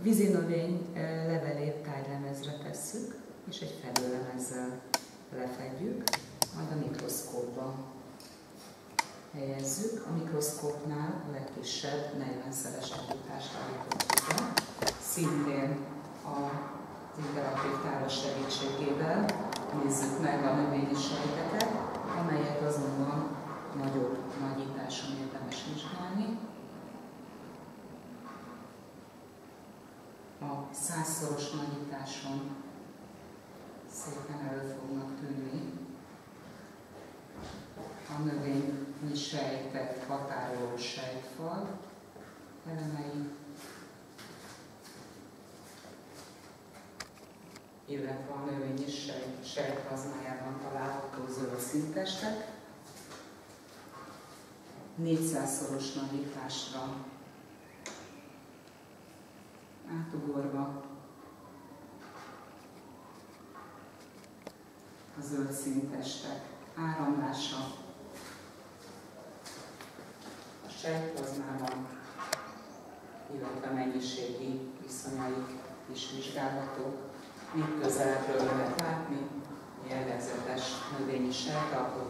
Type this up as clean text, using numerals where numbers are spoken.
vízi növény levelét tájlemezre tesszük, és egy fedőlemezzel lefedjük, majd a mikroszkópba helyezzük. A mikroszkópnál a legkisebb 40-szeres alkotást állítottuk be, szintén az interaktív táros segítségével nézzük meg a növényi sejteket, amelyet azonban nagyobb nagyításon érdemes vizsgálni. A 100-szoros nagyításon szépen elő fognak tűnni a növényi sejtet határoló sejtfal elemei, illetve a növényi sejtplazmájában található zöld színtestek. 400-szoros nagyításra átugorva a zöld színtestek áramlása a sejtplazmában, illetve mennyiségi viszonyaik is vizsgálhatók. Itt közelebbről lehet látni jellegzetes növényi sejtalkotást.